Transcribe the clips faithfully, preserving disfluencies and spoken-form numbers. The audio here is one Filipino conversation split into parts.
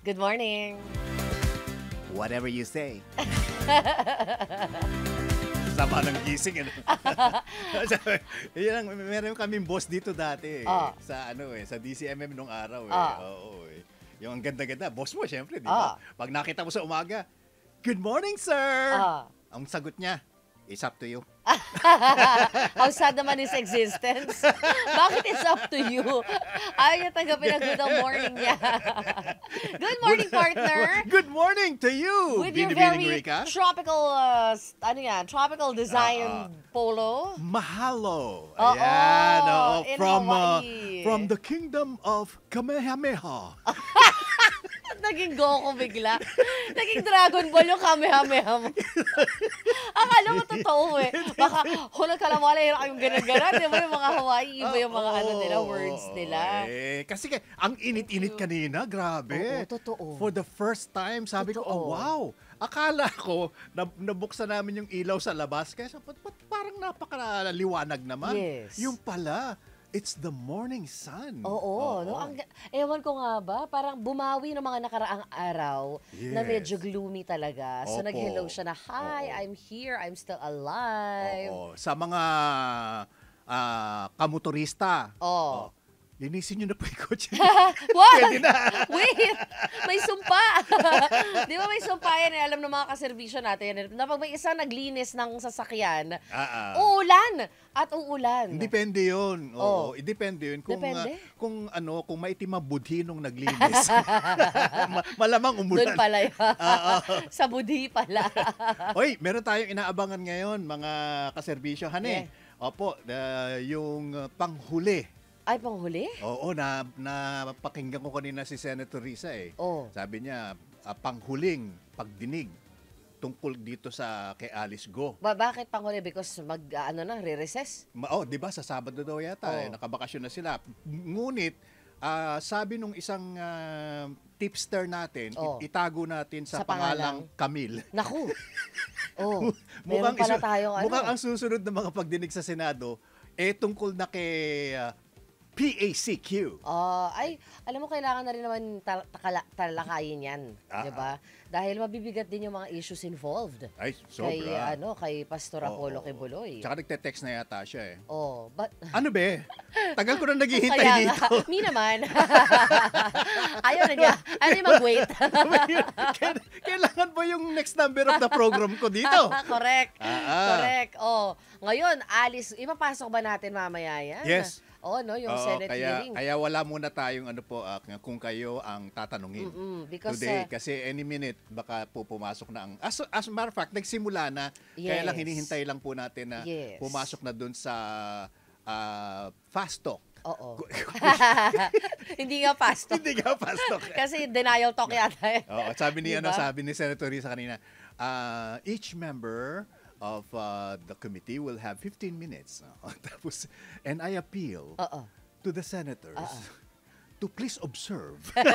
Good morning. Whatever you say. Sama ng gising. Ano? Yan, meron kaming boss dito dati. Eh, Ah. Sa ano eh, sa D C M M nung araw eh. Ah. Oo eh. Yung ang ganda-ganda. Boss mo, syempre, di Ah. ba? Pag nakita mo sa umaga, "Good morning, sir!" Ah. Ang sagot niya, "It's up to you." How sad naman his existence. Bakit it's up to you? Ayaw niya tanggapin ang good morning niya. Good morning, partner. Good morning to you, With your Binibining very Rica. tropical, uh, s- ano yan, tropical design Ah, polo. Mahalo. Oo, Ayan, oo, in from uh, Hawaii. from the kingdom of Kamehameha. Naging Goku bigla. Naging Dragon Ball yung Kamehameha mo. Akala mo totoo eh. Baka, hulog ka lang wala yung kayong ganun-ganan. Di ba yung mga Hawaii, iba yung mga ano nila, Oo, words nila. Eh, kasi ka- ang init-init kanina, grabe. Oo, totoo. For the first time, sabi ko, Totoo. oh wow. Akala ko, na, nabuksan namin yung ilaw sa labas. Kaya sa- pat- pat- parang napakaliwanag naman. Yes. Yung pala, it's the morning sun. Oo, no? Ang, ewan ko nga ba, parang bumawi ng mga nakaraang araw na medyo Yes. gloomy talaga. So Opo. nag-hello siya na, "Hi, Oo. I'm here, I'm still alive." Oo. Sa mga ah, kamotorista, Oh. oh, linisin nyo na po yung kotse. What? Pwede na. Wait! May sumpa! Di ba may sumpa yan eh? Alam ng mga kaservisyo natin na pag may isang naglinis ng sasakyan, Ah, ah. uulan at uulan. Depende yun. Oh. Oo, depende yun. Kung, Depende? ah, kung ano, kung maitim ang budhi nung naglinis. Ma- malamang Doon umulan. pala yun. Oo. Sa budhi pala. Oy, meron tayong inaabangan ngayon, mga kaserbisyo. Hane, opo, ah, yung ah, panghuli. Ay, panghuli? Oo, na, na pakinggan ko kanina si Senator Risa eh. Oh. Sabi niya, ah, panghuling pagdinig tungkol dito sa kay Alice Go. Ba bakit panghuli? Because mag, ah, ano na, re-recess? Ma- Oh, 'di ba sa Sabado daw yata eh, Oo. nakabakasyon na sila. Ngunit ah, sabi nung isang ah, tipster natin, Oo. it- itago natin sa, Sa pangalang Camille. Naku. Oh, meron pala isu- tayong ano. mukhang ang susunod na mga pagdinig sa Senado eh tungkol na kay ah, P A C Q. Ah, ay, alam mo, kailangan na rin naman tal- takala- talakayin yan. Ah, Di ba? Dahil mabibigat din yung mga issues involved. Ay, Kay, sobra. ano, kay Pastor Apollo Oo. Kibuloy. Tsaka nagte-text na yata siya eh. Oh, but... Ano be? Tagal ko na naghihintay Kaya dito. nga, me naman. Ayaw na niya. Ano yung mag-wait? Kail- Kailangan ba yung next number of the program ko dito? Correct. Ah, ah. Correct. Oh, ngayon, Alice, ipapasok ba natin mamaya yan? Yes. Oh, no, yung Oo, Senate kaya, hearing. kaya wala muna tayong ano po, ah, kung kayo ang tatanungin. Mm-mm, because, uh, Today, kasi any minute, baka po pumasok na ang... As, as a matter of fact, nagsimula na, kaya lang Yes. hinihintay lang po natin na Yes. pumasok na dun sa ah, fast talk. Oo. Hindi nga fast. Hindi nga fast talk. Kasi denial talk yata eh. Oo, sabi ni ano, Diba? sabi ni Senator Risa kanina, ah, each member of ah, the committee will have fifteen minutes. Tapos, and I appeal Oo. to the senators to please observe.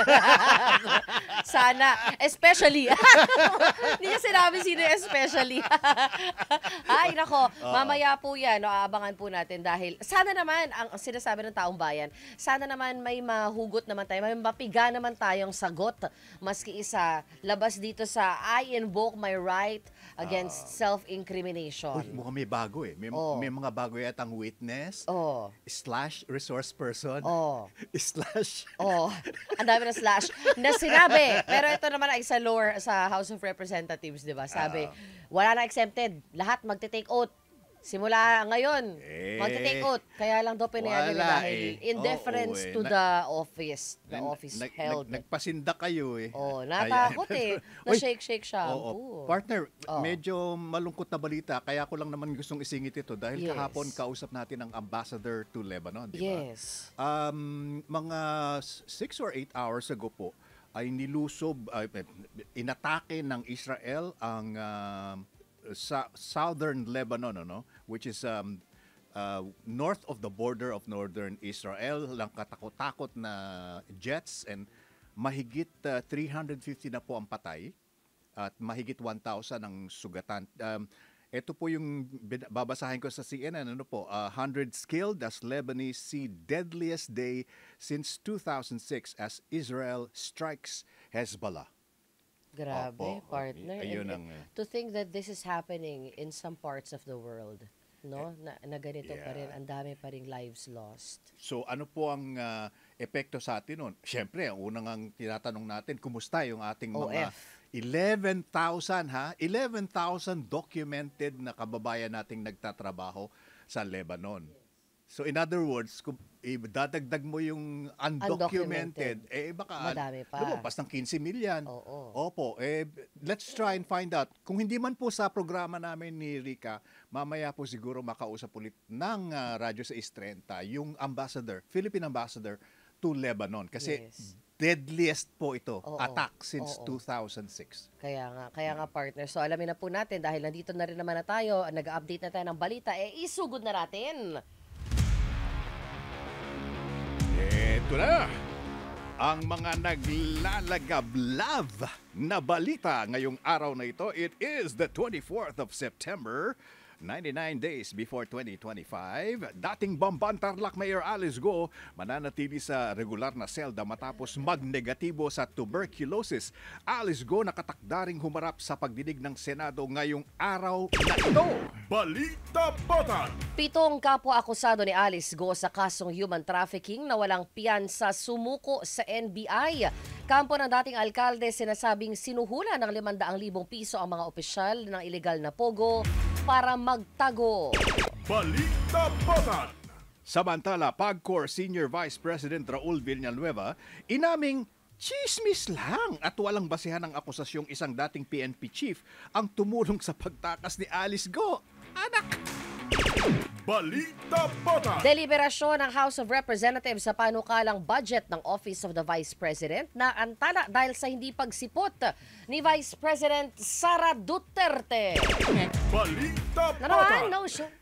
Sana, especially. Hindi niya sinabi sino yung especially. Ay, nako, mamaya po yan, no, aabangan po natin dahil sana naman, ang sinasabi ng taong bayan, sana naman may mahugot naman tayo, may mapiga naman tayong sagot, maski isa, labas dito sa I invoke my right against self-incrimination. Uy, mukhang may bago eh. May, Oo. may mga bago yatang witness, Oh, slash resource person, oh. slash... Oh, ang dami na slash na sinabi. Pero ito naman ay sa lower sa House of Representatives, 'di ba? Sabi, wala na exempted. Lahat magte-take oath. Simula ngayon, Eh, magte-take oath. Kaya lang daw pinayagan nila wala dahil eh. in deference Oo, eh. to Na- the office, the Nag- office nag- held. nag- nagpasinda kayo eh. Oh, Ayan. natakot eh. Na Uy, shake-shake siya. Oo. Partner, Oh. medyo malungkot na balita, kaya ko lang naman gustong isingit ito dahil Yes. kahapon kausap natin ang ambassador to Lebanon, di ba? Yes. Um, mga s- six or eight hours ago po, ay nilusob, ay, eh, inatake ng Israel ang um, sa southern Lebanon, ano, which is um, uh, north of the border of northern Israel, lang katakot-takot na jets and mahigit uh, three hundred fifty na po ang patay at mahigit one thousand ang sugatan. Um, ito po yung bin- babasahin ko sa C N N. Ano po? Uh, one hundred skilled as Lebanese see deadliest day since two thousand six as Israel strikes Hezbollah. Grabe, Opo, partner. ayun And- ang, and uh, to think that this is happening in some parts of the world, no? Na, na ganito pa rin, Yeah. ang dami pa ring lives lost. So ano po ang ah, epekto sa atin nun? Siyempre, ang unang ang tinatanong natin, kumusta yung ating mga O F. eleven thousand ha? eleven thousand documented na kababayan nating nagtatrabaho sa Lebanon. So in other words, kung dadagdag mo yung undocumented, Undocumented. eh baka Madami pa. lumabas ng fifteen milyan. Oo. Opo, eh, let's try and find out. Kung hindi man po sa programa namin ni Rica, mamaya po siguro makausap ulit ng ah, Radyo sa thirty yung ambassador, Philippine ambassador to Lebanon. Kasi Yes. deadliest po ito, Oo. attack since Oo. two thousand six. Kaya nga, kaya nga partner. So alamin na po natin dahil nandito na rin naman na tayo, nag-update na tayo ng balita, eh isugod na natin. Ito na ang mga naglalagablab na balita ngayong araw na ito. It is the twenty-fourth of September, ninety-nine days before twenty twenty-five. Dating Bamban Tarlac Mayor Alice Go mananatili sa regular na selda matapos magnegatibo sa tuberculosis. Alice Go nakatakdaring humarap sa pagdinig ng Senado ngayong araw na ito. Balita Batan! Pitong kapwa-akusado ni Alice Go sa kasong human trafficking na walang piyansa sumuko sa N B I. Kampo ng dating alkalde sinasabing sinuhula ng limandang libong piso ang mga opisyal ng ilegal na pogo para magtago. Balita Batan! Samantala, PAGCOR Senior Vice President Raul Villanueva inaming chismis lang at walang basehan ng akusasyong isang dating P N P chief ang tumulong sa pagtakas ni Alice Go. Anak! Balita Batan! Deliberasyon ng House of Representatives sa panukalang budget ng Office of the Vice President na antala dahil sa hindi pagsipot ni Vice President Sara Duterte. Balita Na naman, Batan! no show.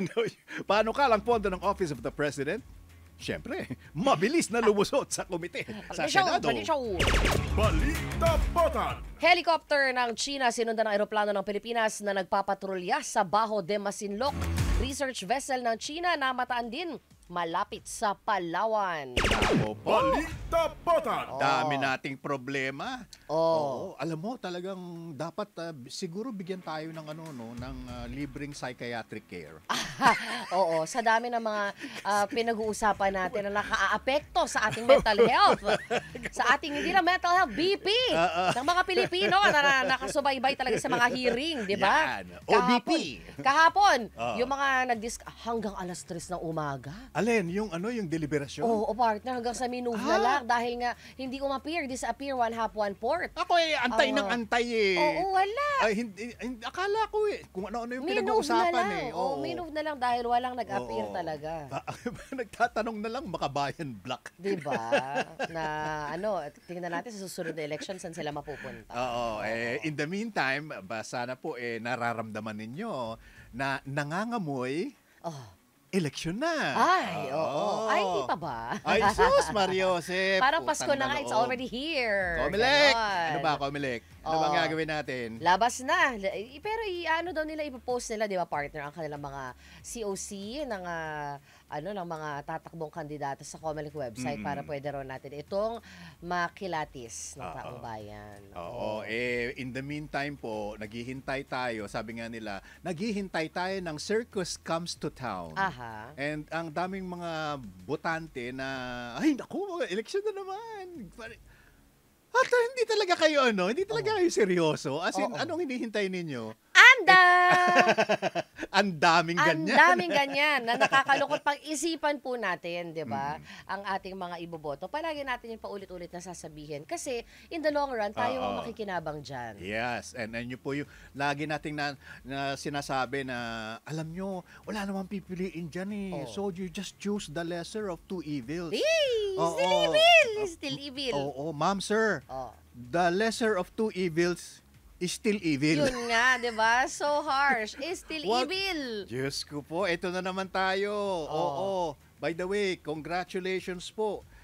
Paano ka lang pondo ng Office of the President? Siyempre, mabilis na lumusot sa komite sa Bali show, Senado. bali show. Balita Batan! Helicopter ng China sinundan ng eroplano ng Pilipinas na nagpapatrolya sa Baho de Masinloc. Research vessel ng China na mataan din malapit sa Palawan. Ako po. Balita Batan! Dami nating problema. Oh. Oo, alam mo talagang dapat ah, siguro bigyan tayo ng ano no ng ah, libreng psychiatric care. Oo, sa dami ng mga ah, pinag-uusapan natin na nakaaapekto sa ating mental health. Sa ating hindi lang mental health, B P ng mga Pilipino na, na nakasubaybay talaga sa mga hearing, di ba? Yan. O B P. Kahapon, kahapon Oo. yung mga nag-disc hanggang alas tres ng umaga. Alin, yung ano yung deliberasyon? Oo, oh, partner, hanggang sa minove na Ah. lang dahil nga hindi umappear, disappear, one half, one fourth. Ako eh antay Oo. ng antay eh. Oo, wala. Ay, hindi, hindi akala ko eh kung ano-ano yung Minove na pinag-uusapan lang. eh. Oo, minove na lang dahil walang nag-appear Oo. talaga. Ba- Nagtatanong na lang makabayan black. Di ba? Na ano, tingnan natin sa susunod na election saan sila mapupunta. Oo, eh, in the meantime, ba, sana po eh, nararamdaman ninyo na nangangamoy Oh. eleksyon na. Ay, oo. Ay, di pa ba? Ay, sus, Mario Jose. Parang Pasko putang na nga, it's loob. already here. Komelek! Ganon. Ano ba, Komelek? Ano Oo. bang gagawin natin? Labas na. I- Pero i- ano daw nila, ipopost nila, di ba, partner, ang kanilang mga C O C ng, ah, ano, ng mga tatakbong kandidato sa Comelec website Mm. para pwede rin natin itong makilatis ng Oo. taong bayan. Oo, eh, in the meantime po, naghihintay tayo, sabi nga nila, naghihintay tayo ng circus comes to town. Aha. And ang daming mga botante na, ay naku, eleksyon na naman. Pare- At ah, hindi talaga kayo ano, hindi talaga kayo seryoso. As in, Oo. anong hinihintay ninyo? Anda! Ang daming Ang ganyan. daming ganyan na nakakalungkot pang isipan po natin, 'di ba? Mm. Ang ating mga iboboto. Palagi natin yung paulit-ulit na sasabihin kasi in the long run tayo ang Oo. makikinabang diyan. Yes, and and yun po yung lagi nating na, na sinasabi na alam nyo, wala namang pipiliin dyan eh. Oo. So you just choose the lesser of two evils. Hey, Oo. still evil, still evil. Oo, ma'am sir, Oh. the lesser of two evils is still evil. Yun nga, 'di ba? So harsh. Is still What? evil. Diyos ko po, ito na naman tayo. Oo. By the way, congratulations po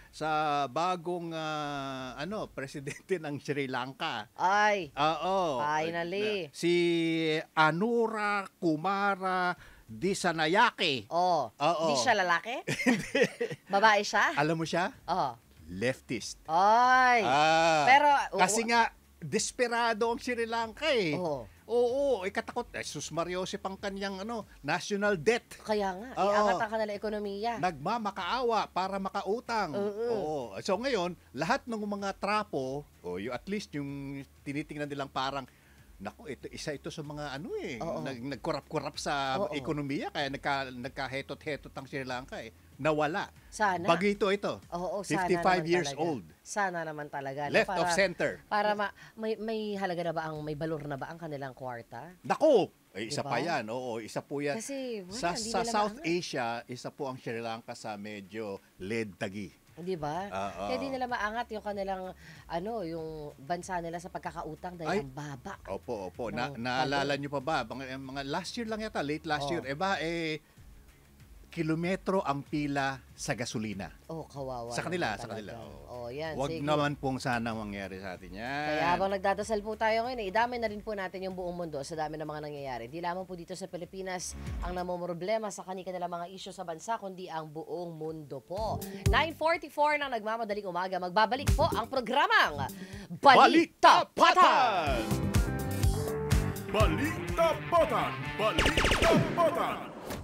sa bagong ah, ano presidente ng Sri Lanka. Ay, Oo. finally. Si Anura Kumara Dissanayake. Oh, Oo. di siya lalaki? Babae siya? Alam mo siya? Oh. Leftist. Ay. Ah, Pero, kasi nga desperado ang Sri Lanka eh. Oo. Oo, ikatakot. Eh, sus Mariosep ang kanyang ano, national debt. Kaya nga, Oo. iangat ang kanilang ekonomiya. Nagmamakaawa para makautang. Oo. Oo. So ngayon, lahat ng mga trapo, o yung at least yung tinitingnan nilang parang naku, ito isa ito sa mga ano eh, Oo. nag nagkurap-kurap sa Oo. ekonomiya kaya nagka nagkahetot-hetot ang Sri Lanka eh. Nawala. Sana. Bagito ito. Oo, sana fifty-five naman years talaga. old. Sana naman talaga. no? Left para, of center. Para ma, may, may halaga na ba ang, may balor na ba ang kanilang kwarta? Nako, eh, isa Diba? pa yan. Oo, isa po yan. Kasi, wala, sa hindi sa nila South maangat. Asia, isa po ang Sri Lanka sa medyo lead-tagi. Di ba? Oo. Kaya di nila maangat yung kanilang, ano, yung bansa nila sa pagkakautang Ay. dahil ang baba. Opo, opo. Na, Ng naalala nyo pa ba? Mga, mga last year lang yata, late last Oh. year. Eh ba, eh, kilometro ang pila sa gasolina. Oh, kawawa. Sa kanila, naman sa kanila. talaga. Oh. Oh, yan. Huwag sige. naman pong sana mangyari sa atin yan. Kaya habang nagdadasal po tayo ngayon, eh, idamay na rin po natin yung buong mundo sa dami ng mga nangyayari. Di lamang po dito sa Pilipinas ang namumroblema sa kanilang mga isyu sa bansa, kundi ang buong mundo po. nine forty-four na nagmamadaling umaga, magbabalik po ang programang Balita Patan! Balita Patan! Balita Patan!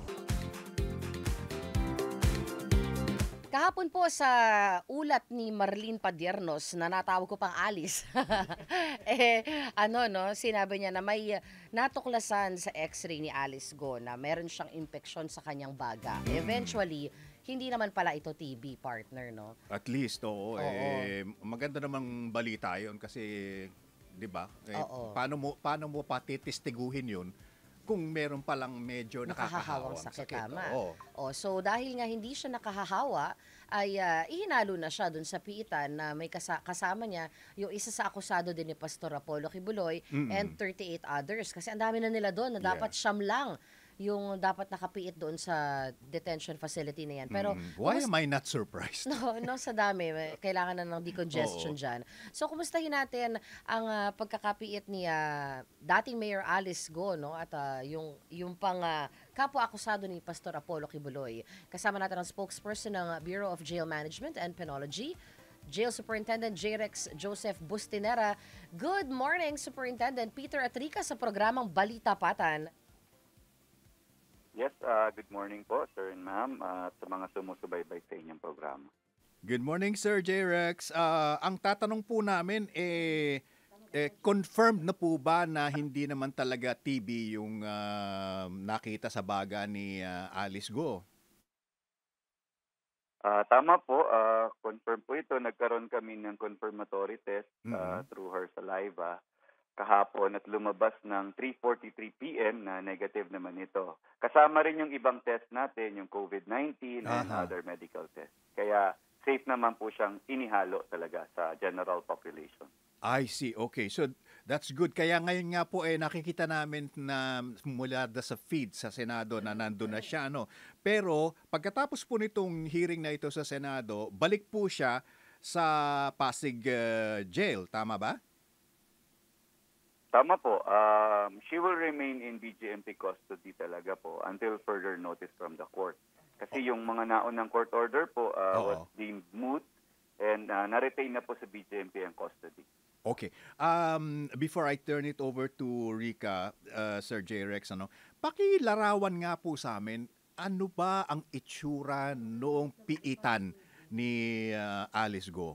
Kahapon po sa ulat ni Marlene Padiernos na natawag ko pang Alice, eh, ano no, sinabi niya na may uh, natuklasan sa x-ray ni Alice Go na meron siyang infeksyon sa kanyang baga. Eventually, hindi naman pala ito T B, partner, no? At least, oo. Oo. Eh, maganda namang balita yon kasi, di ba? Eh, Oo. paano mo, paano mo patitistiguhin yun kung meron palang medyo Nakahahawang nakakahawang sakit, sakit. tama. Oo. Oh, so dahil nga hindi siya nakahahawa, ay ah, ihinalo na siya dun sa piitan na may kasa- kasama niya yung isa sa akusado din ni Pastor Apollo Kibuloy Mm-mm. and thirty-eight others. Kasi ang dami na nila doon na dapat Yeah. siyam lang yung dapat nakapiit doon sa detention facility na yan. Pero Mm. Why kumus- am I not surprised? No, no, sa dami. May- Kailangan na ng decongestion Oo. dyan. So, kumustahin natin ang ah, pagkakapiit ni ah, dating Mayor Alice Go, no? At ah, yung, yung pang ah, kapwa-akusado ni Pastor Apollo Kibuloy. Kasama natin ang spokesperson ng Bureau of Jail Management and Penology, Jail Superintendent J. Rex Joseph Bustinera. Good morning, Superintendent Peter Atrica sa programang Balita Patan. Yes, uh, good morning po, sir and ma'am, uh, sa mga sumusubaybay sa inyong programa. Good morning, Sir J-Rex. Ah, ang tatanong po namin, eh, eh, confirmed na po ba na hindi naman talaga T B yung ah, nakita sa baga ni ah, Alice Go? Uh, tama po, uh, confirm po ito. Nagkaroon kami ng confirmatory test uh, Mhm. through her saliva kahapon at lumabas ng three forty-three p m na negative naman ito. Kasama rin yung ibang test natin, yung COVID nineteen and Aha. other medical tests. Kaya safe naman po siyang inihalo talaga sa general population. I see. Okay. So, that's good. Kaya ngayon nga po, eh, nakikita namin na mula da sa feed sa Senado na nandun na siya. No? Pero, pagkatapos po nitong hearing na ito sa Senado, balik po siya sa Pasig uh, Jail. Tama ba? Tama po. Um, she will remain in B J M P custody talaga po until further notice from the court. Kasi yung mga naunang court order po uh, Oo. was deemed moot and uh, na-retain na po sa B J M P ang custody. Okay. Um, before I turn it over to Rica, uh, Sir J-Rex, ano, pakilarawan nga po sa amin, ano ba ang itsura noong piitan ni uh, Alice Go?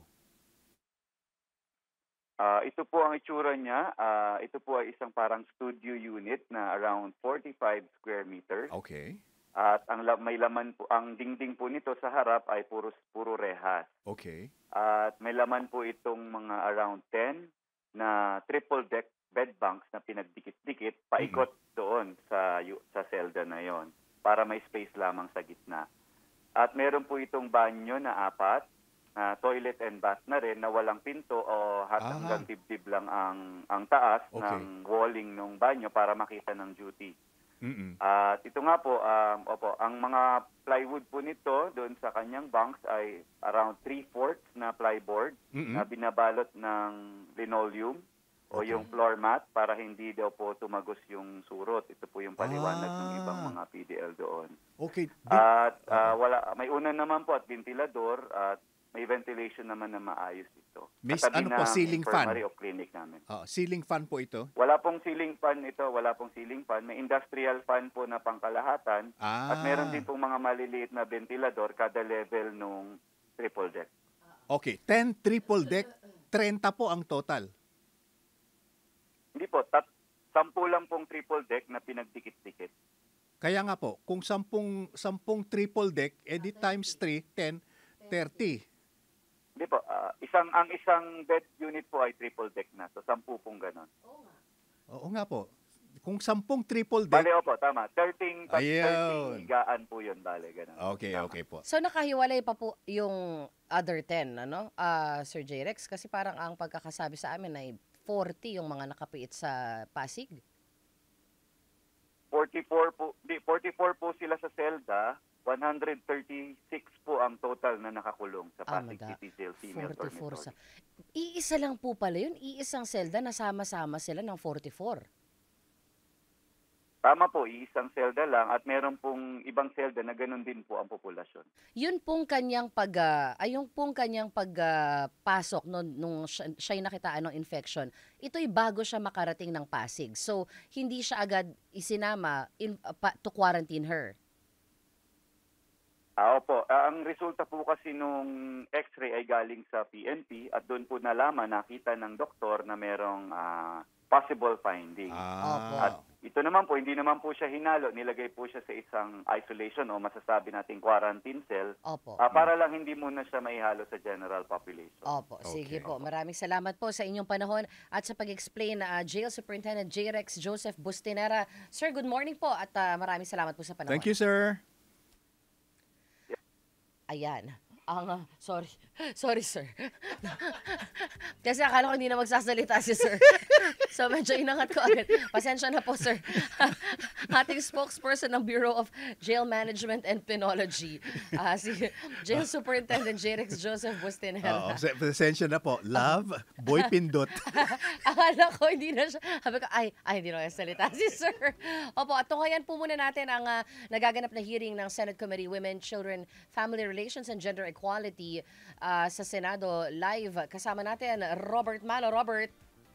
Uh, ito po ang itsura niya. Uh, ito po ay isang parang studio unit na around forty-five square meters. Okay. At ang la- may laman po, ang dingding po nito sa harap ay puro, puro rehas. Okay. At may laman po itong mga around ten na triple deck bed bunks na pinagdikit-dikit paikot doon sa yu- sa selda na yon para may space lamang sa gitna. At meron po itong banyo na apat, na toilet and bath na rin na walang pinto o hat Ah. hanggang dibdib lang ang ang taas Okay. ng walling ng banyo para makita ng duty. Mm-mm. At ito nga po, um, opo, ang mga plywood po nito doon sa kanyang bunks ay around three-fourths na plyboard Mm-mm. na binabalot ng linoleum o yung floor mat para hindi daw po tumagos yung surot. Ito po yung paliwanag ng ibang Ah. mga P D L doon. Okay. Di- At ah, wala, may unan naman po at ventilador at may ventilation naman na maayos ito. Miss, Katabi ano po, ng ceiling fan? infirmary o clinic namin. Ah, ceiling fan po ito? Wala pong ceiling fan ito, wala pong ceiling fan. May industrial fan po na pangkalahatan. Ah. At meron din pong mga maliliit na ventilador kada level nung triple deck. Okay, ten triple deck, thirty po ang total. Hindi po, tat sampu lang pong triple deck na pinagdikit-dikit. Kaya nga po, kung sampung, sampung triple deck, edi times three, ten, thirty. Hindi po, ah, isang ang isang bed unit po ay triple deck na. So sampu pong ganon. Oo nga po. Kung sampung triple deck, Bale, opo, tama. thirteen, Ayun. thirteen higaan po yun, bale, ganon. okay, Tama. okay po. So nakahiwalay pa po yung other ten, ano? Ah, Sir J-Rex, kasi parang ang pagkakasabi sa amin ay forty yung mga nakapiit sa Pasig. forty-four po, di, forty-four po sila sa selda, one hundred thirty-six po ang total na nakakulong sa Ah, Pasig mada. City Jail Female forty-four sa... Dormitory. Iisa lang po pala yun. Iisang selda, nasama-sama sila ng forty-four. Tama po, iisang selda lang at meron pong ibang selda na ganun din po ang populasyon. Yun pong kanyang pag... ah, ay, yung pong kanyang pagpasok nung, nung siya, siya'y nakitaan ng infection, ito'y bago siya makarating ng Pasig. So, hindi siya agad isinama in, ah, pa- to quarantine her. Ah, opo. Ah, ang resulta po kasi nung x-ray ay galing sa P N P at doon po nalaman, nakita ng doktor na merong ah, possible finding. Opo. Ah, At ito naman po, hindi naman po siya hinalo. Nilagay po siya sa isang isolation o masasabi nating quarantine cell Opo. ah, para lang hindi muna siya maihalo sa general population. Opo, sige Okay. po. Maraming salamat po sa inyong panahon at sa pag-explain na Jail Superintendent J-Rex Joseph Bustinera. Sir, good morning po at ah, maraming salamat po sa panahon. thank you, sir. Ayan. Ang, ah, sorry. Sorry, sir. Kasi akala ko hindi na magsasalita si sir. So, medyo inangat ko agad. Pasensya na po, sir. Ating spokesperson ng Bureau of Jail Management and Penology, ah, si Jail Superintendent J-Rex Joseph Bustinera. Oo, se- pasensya na po. Love, Boy Pindot. Akala ko hindi na siya. Sabi ko, ay, ay hindi na salita si sir. Opo, at tunghayan po muna natin ang ah, nagaganap na hearing ng Senate Committee Women, Children, Family Relations and Gender Equality ah, sa Senado live. Kasama natin, Robert Malo. Robert.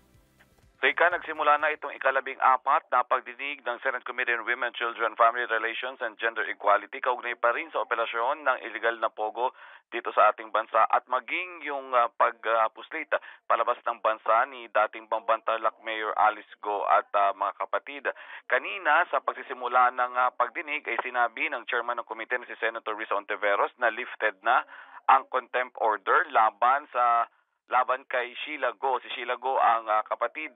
Teka, nagsimula na itong ikalabing apat na pagdinig ng Senate Committee on Women, Children, Family Relations and Gender Equality kaugnay pa rin sa operasyon ng illegal na pogo dito sa ating bansa at maging yung uh, pagpuslit uh, palabas ng bansa ni dating Bambantarlac Mayor Alice Go at uh, mga kapatid. Kanina sa pagsisimula ng uh, pagdinig ay sinabi ng chairman ng komite na si Senator Risa Ontiveros na lifted na ang contempt order laban sa laban kay Sheila Go. Si Sheila Go ang uh, kapatid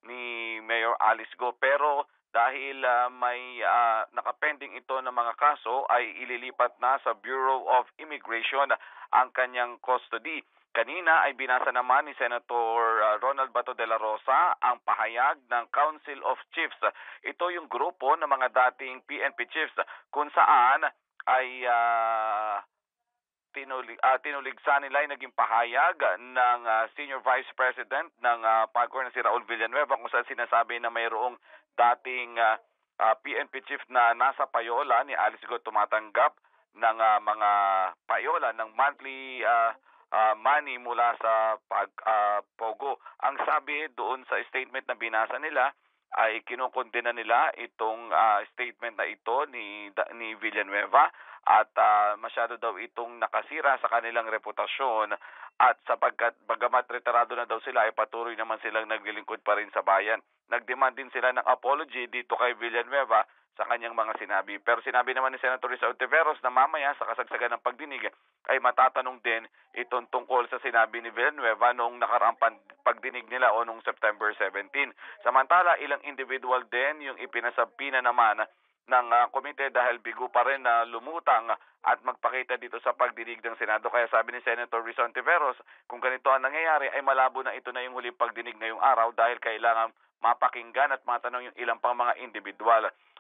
ni Mayor Alice Go. Pero dahil uh, may uh, nakapending ito ng mga kaso ay ililipat na sa Bureau of Immigration ang kanyang custody. Kanina ay binasa naman ni Senator uh, Ronald Bato de la Rosa ang pahayag ng Council of Chiefs. Ito yung grupo ng mga dating P N P chiefs kung saan ay uh, Tinulig, uh, tinuligsa nila ay naging pahayag ng uh, Senior Vice President ng uh, PAGCOR na si Raul Villanueva kung saan sinasabi na mayroong dating uh, uh, P N P chief na nasa payola ni Alice Go tumatanggap ng uh, mga payola ng monthly uh, uh, money mula sa pag uh, Pogo. Ang sabi doon sa statement na binasa nila ay kinukondena nila itong uh, statement na ito ni ni Villanueva at uh, masyado daw itong nakasira sa kanilang reputasyon at sapagkat bagamat retirado na daw sila ay patuloy naman silang naglilingkod pa rin sa bayan. Nagdemand din sila ng apology dito kay Villanueva sa kanyang mga sinabi. Pero sinabi naman ni Senator Risa Ontiveros na mamaya sa kasagsagan ng pagdinig ay matatanong din itong tungkol sa sinabi ni Villanueva noong nakaraang pagdinig nila o noong September seventeenth. Samantala, ilang individual din yung ipinasabi na naman ng uh, komite dahil bigo pa rin na lumutang at magpakita dito sa pagdinig ng Senado. Kaya sabi ni Senator Risa Ontiveros, kung ganito ang nangyayari ay malabo na ito na yung huling pagdinig ngayong araw dahil kailangan mapakinggan at matanong yung ilang pang mga individual.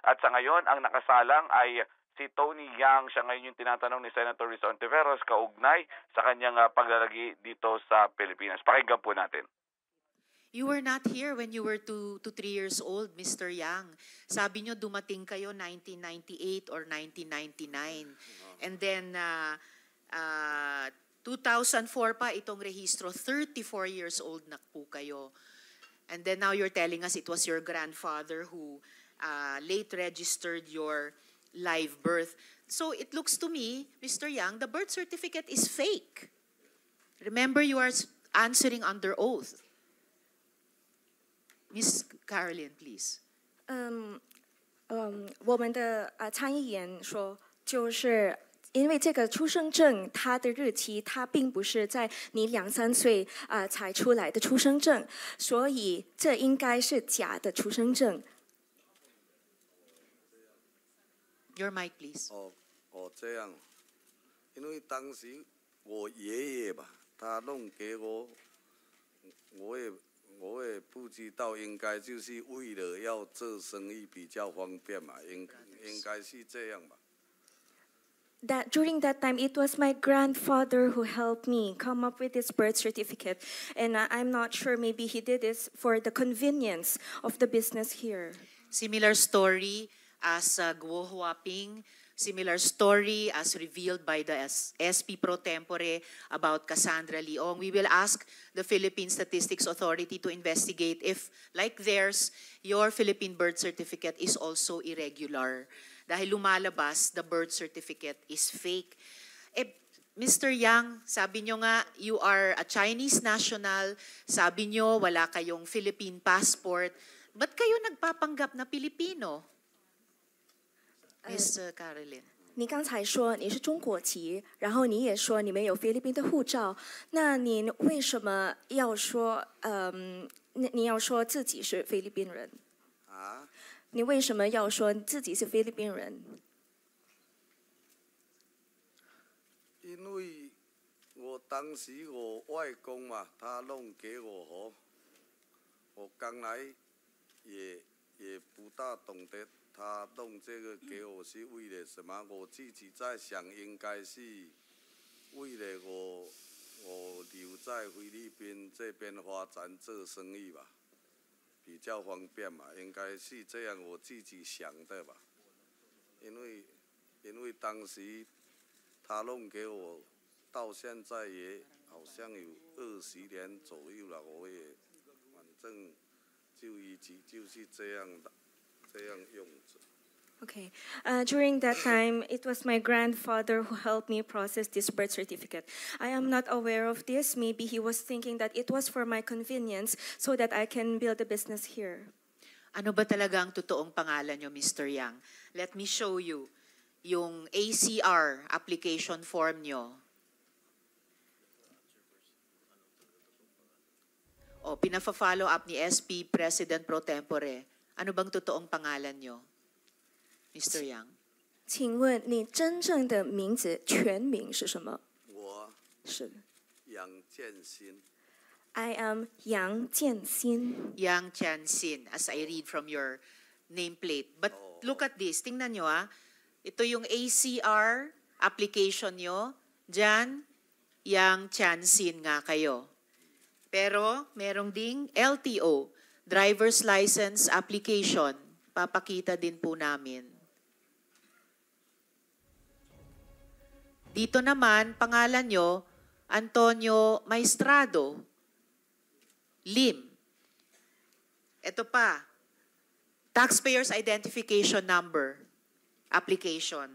At sa ngayon, ang nakasalang ay si Tony Yang. Siya ngayon yung tinatanong ni Senator Riz Ontiveros kaugnay sa kanyang uh, paglalagi dito sa Pilipinas. Pakinggan po natin. You were not here when you were two to three years old, Mister Yang. Sabi nyo dumating kayo nineteen ninety-eight or nineteen ninety-nine. And then uh, uh, two thousand four pa itong rehistro, thirty-four years old na po kayo. And then now you're telling us it was your grandfather who uh, late registered your live birth. So it looks to me, Mister Yang, the birth certificate is fake. Remember, you are answering under oath. Miss Caroline, please. 嗯嗯，我们的呃参议员说，就是因为这个出生证，它的日期它并不是在你两三岁啊、呃、才出来的出生证，所以这应该是假的出生证。 Your mic, please. 哦哦，这样，因为当时我爷爷吧，他弄给我，我也。我也不知道，应该就是为了要做生意比较方便嘛，应应该是这样吧。 That during that time, it was my grandfather who helped me come up with this birth certificate, and uh, I'm not sure. Maybe he did this for the convenience of the business here. Similar story as uh, Guo Huaping. Similar story as revealed by the S P Pro Tempore about Cassandra Leong. We will ask the Philippine Statistics Authority to investigate if, like theirs, your Philippine birth certificate is also irregular. Dahil lumalabas, the birth certificate is fake. Eh, Mister Yang, sabi nyo nga, you are a Chinese national. Sabi nyo, wala kayong Philippine passport. Ba't kayo nagpapanggap na Pilipino? Miss Caroline， 你刚才说你是中国籍，然后你也说你们有菲律宾的护照，那你为什么要说嗯，你你要说自己是菲律宾人？ 啊？ 你为什么要说自己是菲律宾人？ 因为我当时我外公嘛，他弄给我哦，我刚来也也不大懂得。他弄这个给我是为了什么？我自己在想，应该是为了我我留在菲律宾这边发展做生意吧，比较方便嘛，应该是这样我自己想的吧。因为因为当时他弄给我，到现在也好像有二十年左右了，我也反正就一直就是这样的。 Okay. Uh, during that time, it was my grandfather who helped me process this birth certificate. I am not aware of this. Maybe he was thinking that it was for my convenience so that I can build a business here. Ano ba talaga ang totoong pangalan nyo, Mister Yang? Let me show you yung A C R application form nyo. O, pinafa-follow up ni S P President Pro Tempore. Ano bang totoong pangalan nyo, Mister Yang? 请问你真正的名字全名是什么？ 我是杨建新。 I am Yang Jianxin. Yang Jianxin, as I read from your nameplate. But Oh. look at this. Tingnan nyo ah. Ito yung A C R application nyo. Diyan, Yang Jianxin nga kayo. Pero merong ding L T O, driver's license application. Papakita din po namin. Dito naman, pangalan nyo, Antonio Maestrado Lim. Ito pa, taxpayer's identification number application.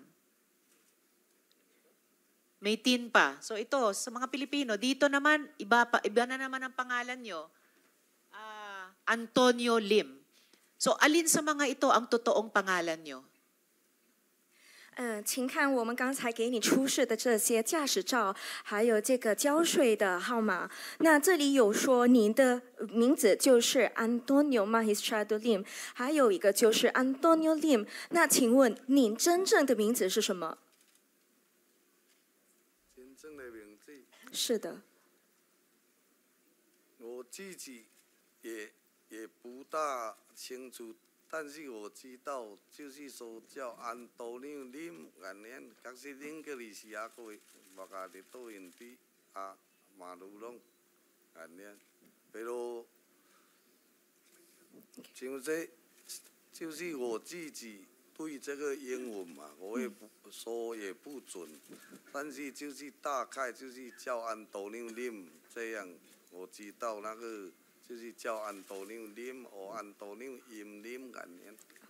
May T I N pa. So ito, sa mga Pilipino, dito naman, iba, pa, iba na naman ang pangalan nyo. Uh, Antonio Lim. So alin sa mga ito ang totoong pangalan nyo? 嗯，请看我们刚才给你出示的这些驾驶照，还有这个交税的号码。那这里有说您的名字就是 Antonio Maestrado Lim， 还有一个就是 Antonio Lim。那请问您真正的名字是什么？ 真正的名字？ 是的。 我自己也也不大清楚， 但是我知道，就是说叫安多尼林安年，确实恁个里是啊个我家的导演比啊马路龙安年，比如像这就是我自己对这个英文嘛，我也不说也不准，但是就是大概就是叫安多尼林这样，我知道那个。就是叫安多尼林或安多尼임림概念。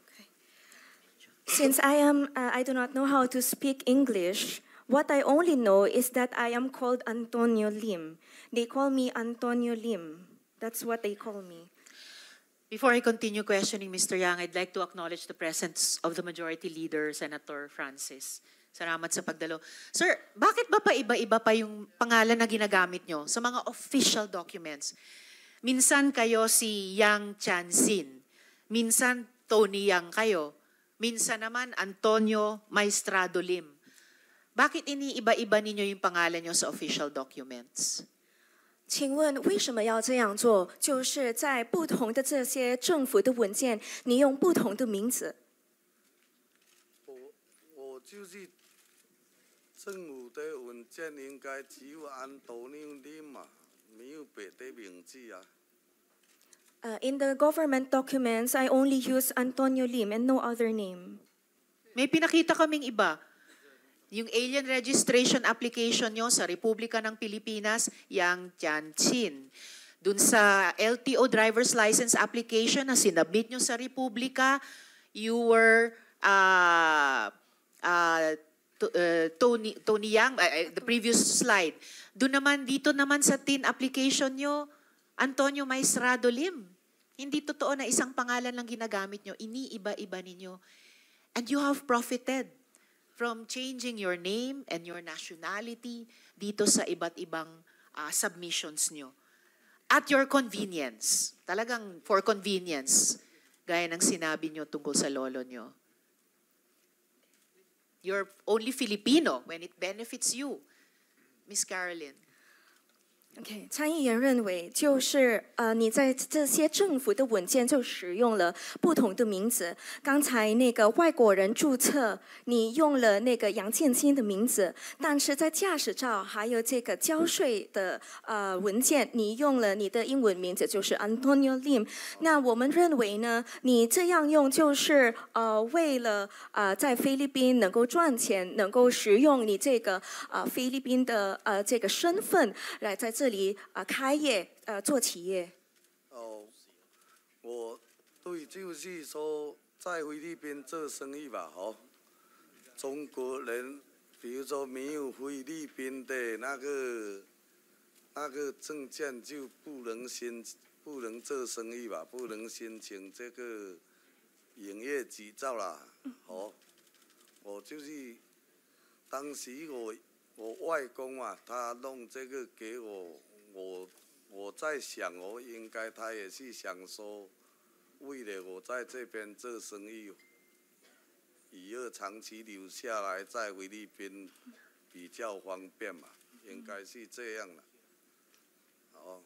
Since I am, uh, I do not know how to speak English. What I only know is that I am called Antonio Lim. They call me Antonio Lim. That's what they call me. Before I continue questioning Mister Yang, I'd like to acknowledge the presence of the Majority Leader, Senator Francis. Salamat sa pagdalo. Sir, bakit ba pa iba-iba pa yung pangalan na ginagamit nyo sa mga official documents? Minsan kayo si Yang Chansin, minsan Tony Yang kayo, minsan naman Antonio Maestrado Lim. Bakit iniiba-iba ninyo yung pangalan nyo sa official documents? 请问为什么要这样做？就是在不同的这些政府的文件，你用不同的名字。 我我就是政府的文件应该只有安多尼林嘛，没有别的名字啊。 Uh, in the government documents, I only use Antonio Lim and no other name. May pinakita kaming iba. Yung alien registration application nyo sa Republika ng Pilipinas, Yang Chansin. Dun sa L T O driver's license application na sinabit nyo sa Republika, you were uh, uh, to, uh, Tony, Tony Yang, uh, the previous slide. Doon naman, dito naman sa T I N application nyo, Antonio Maestrado Lim. Hindi totoo na isang pangalan lang ginagamit nyo, iniiba-iba ninyo. And you have profited from changing your name and your nationality dito sa iba't ibang uh, submissions nyo. At your convenience. Talagang for convenience. Gaya ng sinabi nyo tungkol sa lolo nyo. You're only Filipino when it benefits you. Miss Carolyn. OK， 参议员认为，就是呃，你在这些政府的文件就使用了不同的名字。刚才那个外国人注册，你用了那个杨建新的名字，但是在驾驶照还有这个交税的呃文件，你用了你的英文名字，就是 Antonio Lim。那我们认为呢，你这样用就是呃为了呃在菲律宾能够赚钱，能够使用你这个呃菲律宾的呃这个身份来在这。 这里啊、呃、开业呃做企业。 哦，我对就是说在菲律宾做生意吧，哦，中国人比如说没有菲律宾的那个那个证件就不能申不能做生意吧，不能申请这个营业执照啦，哦，我就是当时我。 我外公啊，他弄这个给我，我我在想哦，应该他也是想说，为了我在这边做生意，以后长期留下来在菲律宾比较方便嘛，应该是这样的。哦。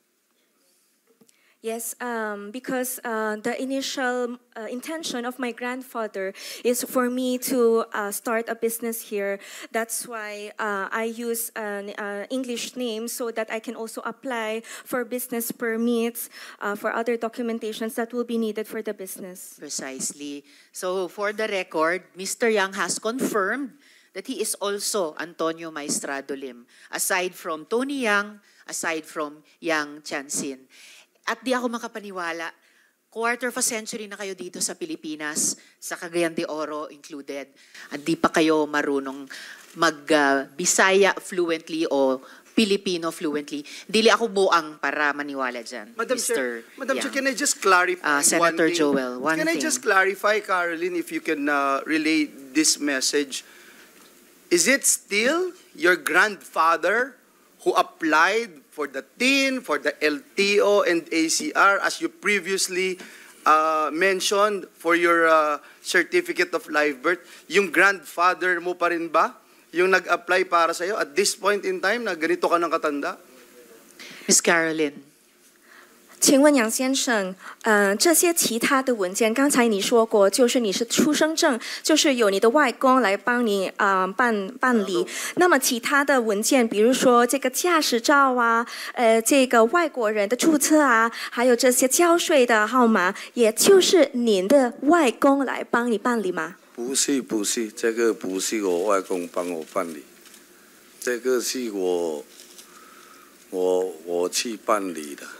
Yes, um, because uh, the initial uh, intention of my grandfather is for me to uh, start a business here. That's why uh, I use an uh, English name so that I can also apply for business permits, uh, for other documentations that will be needed for the business. Precisely. So for the record, Mister Yang has confirmed that he is also Antonio Maestrado Lim, aside from Tony Yang, aside from Yang Chansin. At di ako makapaniwala, quarter of a century na kayo dito sa Pilipinas, sa Cagayan de Oro included, at di pa kayo marunong mag-Bisaya uh, fluently o Filipino fluently. Dili ako buang para maniwala dyan, Madam Mister Chair, Madam Yang. Chair, can I just clarify uh, Senator one thing? Joel, one can thing. I just clarify, Caroline, if you can uh, relay this message? Is it still your grandfather who applied for the T I N, for the L T O and A C R, as you previously uh, mentioned, for your uh, certificate of live birth? Yung grandfather mo pa rin ba yung nag-apply para sa'yo at this point in time na ganito ka ng katanda? Miss Caroline. 请问杨先生，呃，这些其他的文件，刚才你说过，就是你是出生证，就是有你的外公来帮你啊、呃、办办理。那么其他的文件，比如说这个驾驶照啊，呃，这个外国人的注册啊，还有这些交税的号码，也就是您的外公来帮你办理吗？ 不是不是，这个不是我外公帮我办理，这个是我我我去办理的。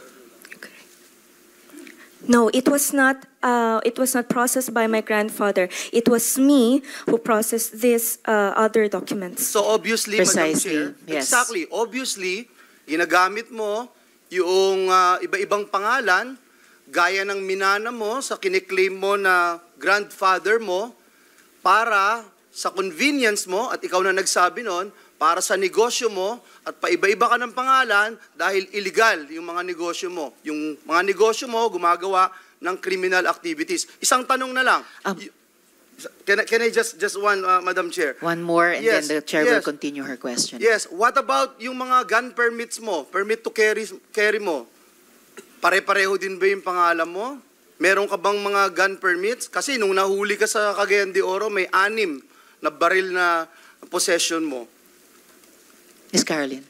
No, it was not. Uh, it was not processed by my grandfather. It was me who processed these uh, other documents. So obviously, Precisely, Madam Chair, yes. exactly, obviously, ginagamit mo yung uh, iba-ibang pangalan, gaya ng minana mo sa kiniklaim mo na grandfather mo, para sa convenience mo, at ikaw na nagsabi nun, para sa negosyo mo, at paiba-iba ka ng pangalan dahil illegal yung mga negosyo mo. Yung mga negosyo mo gumagawa ng criminal activities. Isang tanong na lang. Um, can, I, can I just, just one, uh, Madam Chair? One more, and Yes, then the chair will yes. continue her question. Yes, what about yung mga gun permits mo, permit to carry, carry mo? Pare-pareho din ba yung pangalan mo? Meron ka bang mga gun permits? Kasi nung nahuli ka sa Cagayan de Oro, may anim na baril na possession mo. Miss Caroline.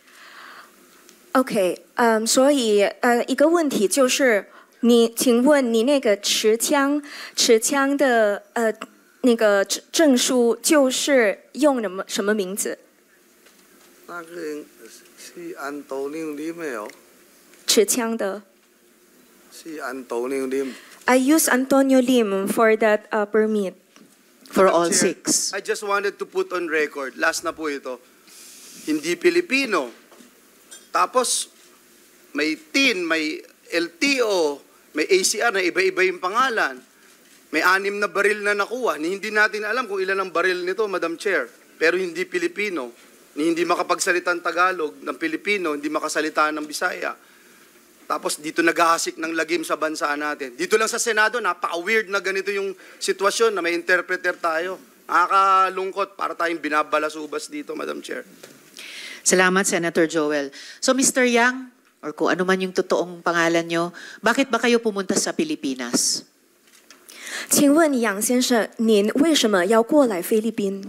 OK， 嗯，所以呃，一个问题就是，你请问你那个持枪持枪的呃那个证证书就是用什么什么名字？ 那个是安东尼林没有？ 持枪的。 是安东尼林。 I use Antonio Lim for that uh, permit. For Madam all Chair, six. I just wanted to put on record, last na po ito, hindi Pilipino. Tapos, may T I N, may L T O, may A C R na iba-iba yung pangalan. May anim na baril na nakuha. Ni hindi natin alam kung ilan ang baril nito, Madam Chair. Pero hindi Pilipino. Ni hindi makapagsalita ng Tagalog ng Pilipino, hindi makasalita ng Bisaya. Tapos dito naghahasik ng lagim sa bansa natin. Dito lang sa Senado, napaka-weird na ganito yung sitwasyon na may interpreter tayo. Nakakalungkot para tayong binabalasubas dito, Madam Chair. Salamat, Senator Joel. So, Mister Yang, or kung ano man yung totoong pangalan nyo, bakit ba kayo pumunta sa Pilipinas? 请问杨先生，您为什么要过来菲律宾？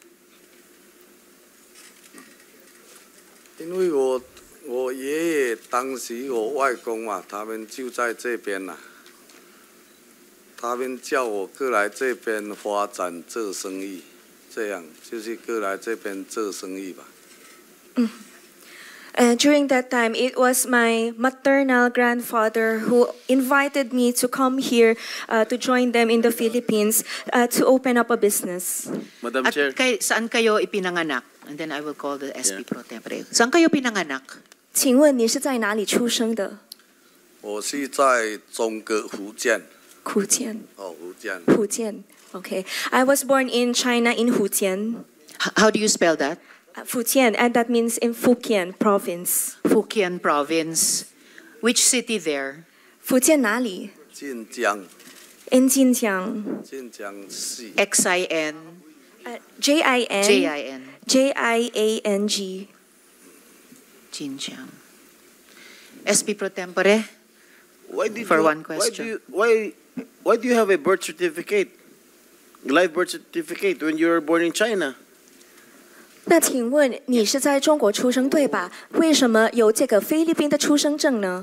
因为我我爷爷当时我外公嘛，他们就在这边呐、啊，他们叫我过来这边发展做生意，这样就是过来这边做生意吧。 嗯。Uh, during that time, it was my maternal grandfather who invited me to come here uh, to join them in the Philippines uh, to open up a business. Madam At Chair. kay, saan kayo ipinanganak? And then I will call the S P Pro Tempore. Saan kayo pinanganak? 请问你是在哪里出生的？ 我是在中国福建。 福建。 哦，福建。 福建。Okay. I was born in China in Fujian. How do you spell that? Uh, Fujian, and that means in Fujian province. Fujian province. Which city there? 福建哪里？ 晋江。 In Jinjiang. 晋江市。 X I N. Uh, J I N. J I N. J I A N G. Jinjiang. S P Pro Tempore. Why did For you, one Why question. do you, why, why do you have a birth certificate, live birth certificate when you were born in China? 那请问你是在中国出生对吧？为什么有这个菲律宾的出生证呢？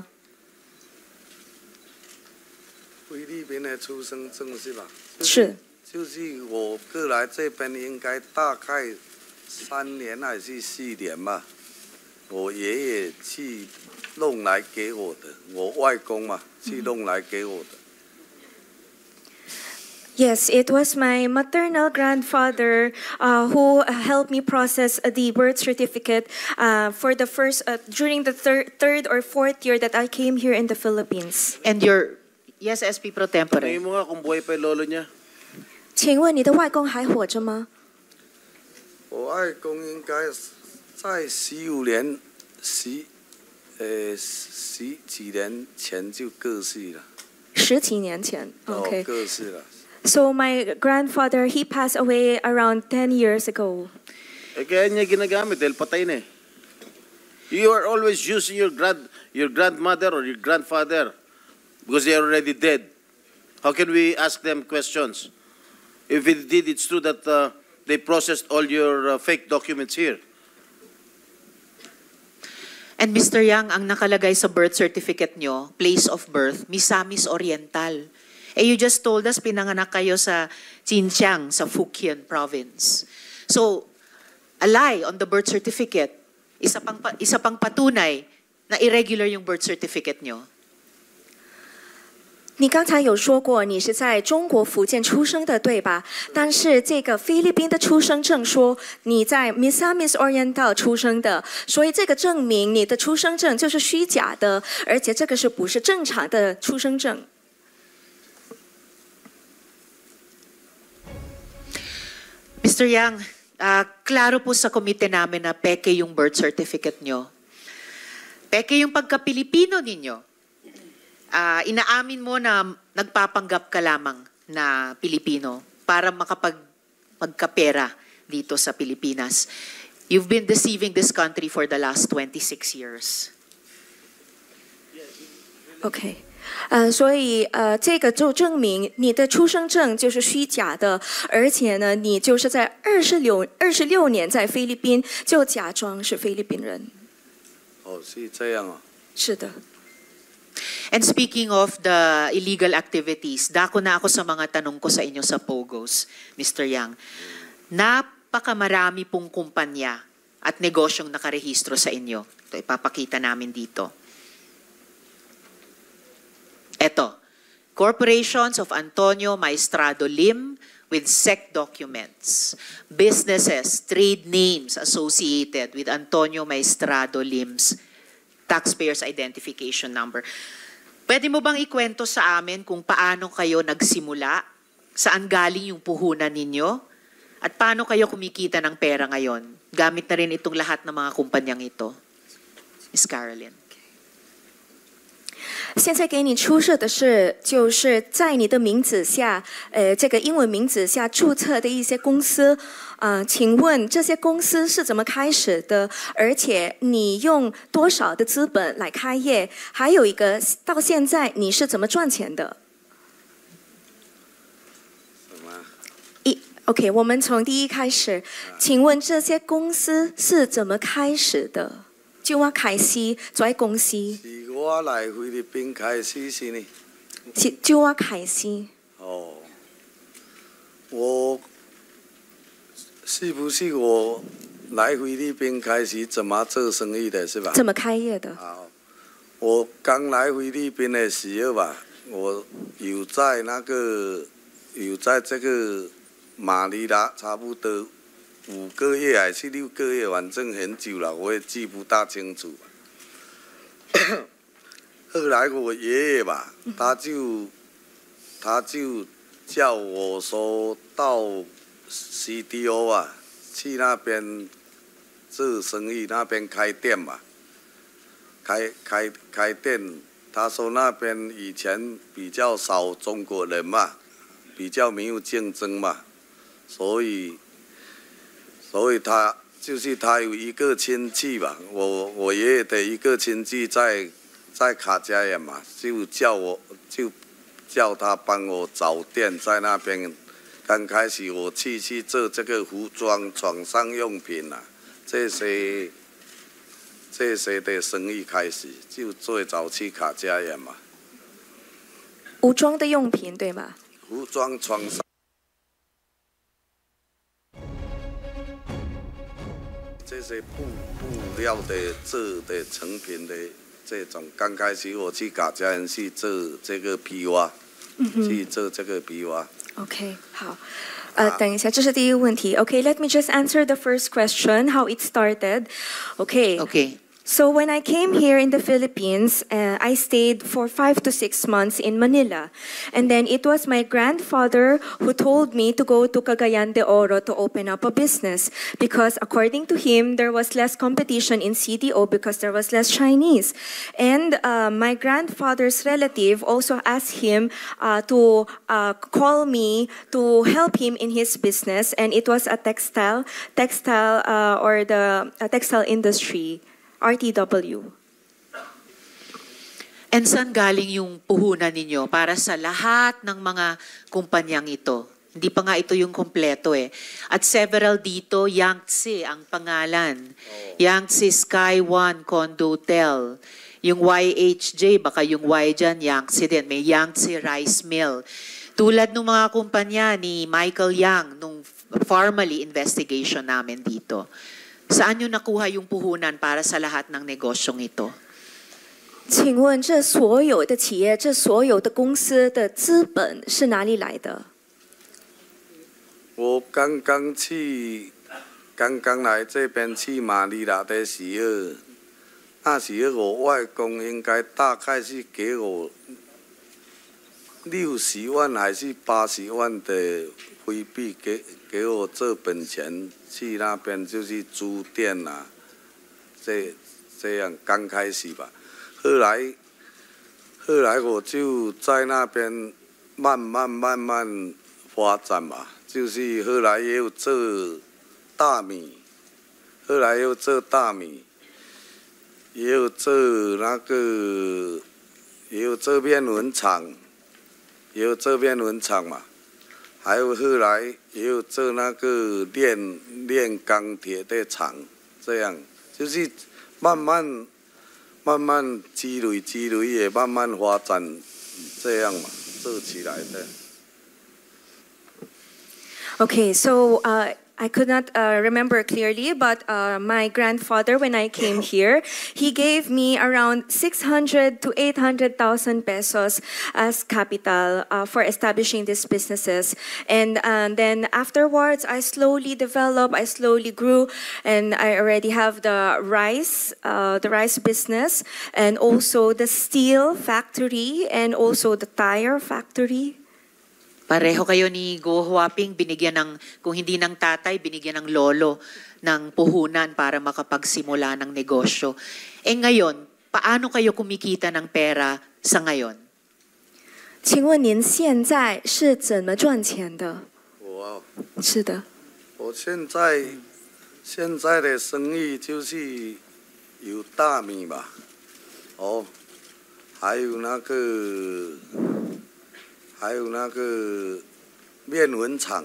菲律宾的出生证是吧？ 是。 就是我过来这边应该大概三年还是四年吧，我爷爷去弄来给我的，我外公嘛去弄来给我的。 Yes, it was my maternal grandfather uh, who helped me process the birth certificate uh, for the first uh, during the thir third or fourth year that I came here in the Philippines. And your yes, S P Pro Tempore. Tanungin mo nga kung buhay pa yung lolo niya. 请问你的外公还活着吗？ 我外公应该在十五年十呃十几年前就过世了。 十几年前。Okay. 哦，过世了。 So my grandfather, he passed away around ten years ago. Eh, kaya niya ginagamit dahil patay na eh. You are always using your grand your grandmother or your grandfather because they are already dead. How can we ask them questions? If indeed it's true that uh, they processed all your uh, fake documents here. And Mister Yang, ang nakalagay sa birth certificate nyo, place of birth, Misamis Oriental. Eh, you just told us pinanganak kayo sa Xinjiang, sa Fujian province. So, a lie on the birth certificate, isa pang, isa pang patunay na irregular yung birth certificate nyo. 你刚才有说过你是在中国福建出生的，对吧？但是这个菲律宾的出生证说你在 Misamis Oriental 出生的，所以这个证明你的出生证就是虚假的，而且这个是不是正常的出生证？ Mister Yang, uh, klaro po sa komite namin na peke yung birth certificate nyo. Peke yung pagka-Pilipino ninyo. Uh, inaamin mo na nagpapanggap ka lamang na Pilipino para makapag magkapera dito sa Pilipinas. You've been deceiving this country for the last twenty-six years. OK， 呃，所以呃，这个就证明你的出生证就是虚假的，而且呢，你就是在二十六二十六年在菲律宾就假装是菲律宾人。 哦，是这样啊。 是的。 And speaking of the illegal activities, dako na ako sa mga tanong ko sa inyo sa Pogos, Mister Yang. Napakamarami pong kumpanya at negosyong nakarehistro sa inyo. Ito, ipapakita namin dito. Ito, Corporations of Antonio Maestrado Lim with S E C documents. Businesses, trade names associated with Antonio Maestrado Lim's taxpayer's identification number. Pwede mo bang ikwento sa amin kung paano kayo nagsimula, saan galing yung puhunan ninyo, at paano kayo kumikita ng pera ngayon? Gamit na rin itong lahat ng mga kumpanyang ito. Miz Carolyn. 现在给你出示的是，就是在你的名字下，呃，这个英文名字下注册的一些公司，啊、呃，请问这些公司是怎么开始的？而且你用多少的资本来开业？还有一个，到现在你是怎么赚钱的？一 ，OK， 我们从第一开始，请问这些公司是怎么开始的？就我开始做公司。 我来菲律宾开始是呢， 是就我开始。 哦，我是不是我来菲律宾开始怎么做生意的，是吧？ 怎么开业的？ 好，我刚来菲律宾的时候吧，我有在那个有在这个马尼拉差不多五个月还是六个月，反正很久了，我也记不大清楚。后来我爷爷吧，他就他就叫我说到 C D O 啊，去那边做生意，那边开店嘛，开开开店。他说那边以前比较少中国人嘛，比较没有竞争嘛，所以所以他就是他有一个亲戚吧，我我爷爷的一个亲戚在。 在卡加亚嘛，就叫我就叫他帮我找店在那边。刚开始我去去做这个服装、床上用品啊，这些这些的生意开始，就最早去卡加亚嘛。 服装的用品对吗？ 服装、床上这些布布料的做的成品的。 这种刚开始我去卡加人去做这个皮袜，嗯、去做这个皮袜。 OK， 好，呃，等一下，这是第一个问题。OK，let me just answer the first question, how it started. OK. OK. So when I came here in the Philippines, uh, I stayed for five to six months in Manila. And then it was my grandfather who told me to go to Cagayan de Oro to open up a business. Because according to him, there was less competition in C D O because there was less Chinese. And uh, my grandfather's relative also asked him uh, to uh, call me to help him in his business. And it was a textile, textile uh, or the uh, textile industry. R T W. And saan galing yung puhunan ninyo para sa lahat ng mga kumpanyang ito? Hindi pa nga ito yung kompleto eh. At several dito, Yangtze ang pangalan. Oh. Yangtze Sky One Condo Hotel. Yung Y H J, baka yung Y dyan, Yangtze din. May Yangtze Rice Mill. Tulad ng mga kumpanya ni Michael Yang nung formally investigation namin dito. Saan nyo nakuha yung puhunan para sa lahat ng negosyong ito? 请问这所有的企业、这所有的公司的资本是哪里来的？ 我刚刚去，刚刚来这边去马尼拉的时候，那时候我外公应该大概是给我六十万还是八十万的回币，给给我这本钱去那边就是租店啊，这这样刚开始吧。后来，后来我就在那边慢慢慢慢发展嘛，就是后来也有做大米，后来又做大米，也有做那个，也有做面粉厂，也有做面粉厂嘛，还有后来也有做那个炼炼钢铁的厂，这样就是慢慢。慢慢积累，积累也慢慢发展，这样嘛，做起来的。 Okay, so uh, I could not uh, remember clearly, but uh, my grandfather, when I came here, he gave me around six hundred to eight hundred thousand pesos as capital uh, for establishing these businesses. And uh, then afterwards, I slowly developed, I slowly grew, and I already have the rice, uh, the rice business, and also the steel factory, and also the tire factory. Pareho kayo ni Go Huaping, binigyan ng, kung hindi ng tatay, binigyan ng lolo ng puhunan para makapagsimula ng negosyo. Eh ngayon, paano kayo kumikita ng pera sa ngayon? 请问您现在是怎么赚钱的？ 我是的。 我现在现在的生意就是有大米吧，哦，还有那个。还有那个面粉厂。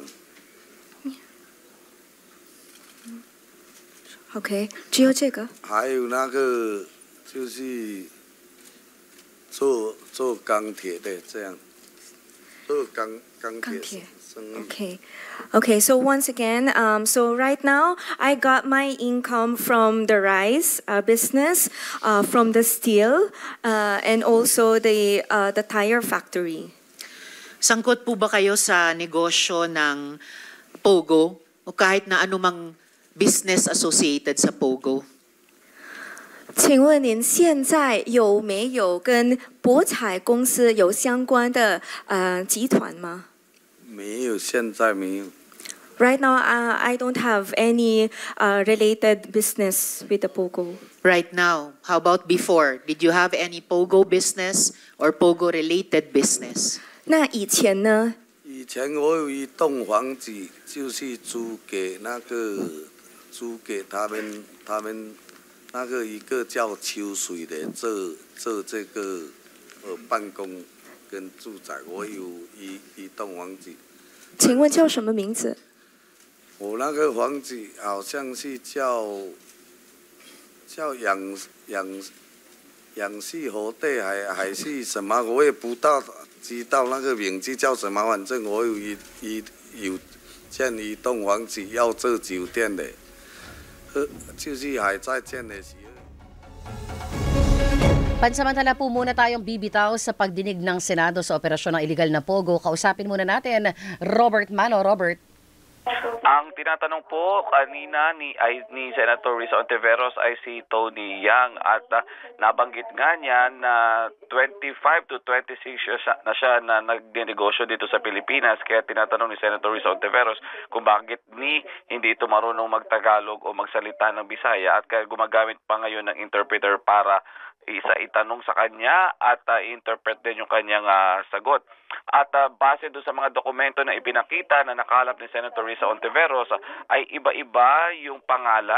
OK， 只有这个。 还有那个就是做做钢铁的，这样做钢钢铁生意。 Okay. Okay, so once again, um, so right now I got my income from the rice uh, business, uh, from the steel, uh, and also the uh, the tire factory. Sangkot po ba kayo sa negosyo ng Pogo o kahit na anumang business associated sa Pogo? 请问您现在有没有跟博彩公司有相关的呃集团吗？ 没有，现在没有。 Right now, uh, I don't have any uh, related business with the Pogo. Right now, how about before? Did you have any Pogo business or Pogo related business? 那以前呢？ 以前我有一栋房子，就是租给那个租给他们，他们那个一个叫秋水的做做这个呃办公跟住宅，我有一一栋房子。 请问叫什么名字？ 我那个房子好像是叫叫养养养系河地还还是什么，我也不大知道那个名字叫什么。反正我有一一有建一栋房子要做酒店的，呃，就是还在建的时候。 Pansamantala po muna tayong bibitaw sa pagdinig ng Senado sa operasyon ng iligal na Pogo. Kausapin muna natin Robert Mano. Robert. Ang tinatanong po kanina ni, ay, ni Senator Risa Ontiveros ay si Tony Yang at uh, nabanggit nga niya na twenty-five to twenty-six years na siya na nagnegosyo dito sa Pilipinas. Kaya tinatanong ni Senator Risa Ontiveros kung bakit ni hindi ito marunong magtagalog o magsalita ng Bisaya at kaya gumagamit pa ngayon ng interpreter para isa itanong sa kanya at uh, interpret din yung kanyang uh, sagot. At uh, base doon sa mga dokumento na ipinakita na nakalap ni Senator Risa Ontiveros uh, ay iba-iba yung pangalan